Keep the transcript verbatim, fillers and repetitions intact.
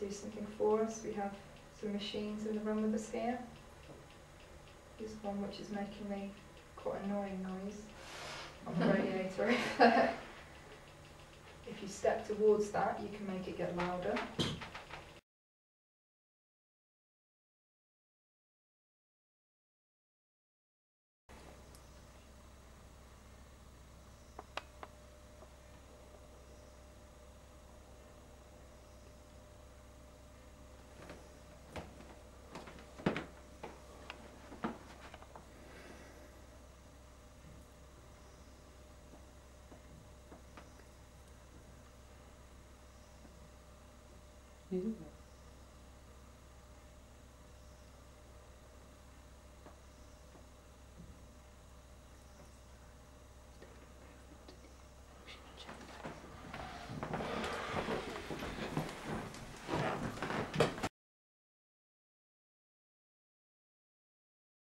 do something for us. We have some machines in the room with us here. There's one which is making me quite annoying noise on the radiator over there. If you step towards that, you can make it get louder. You do that.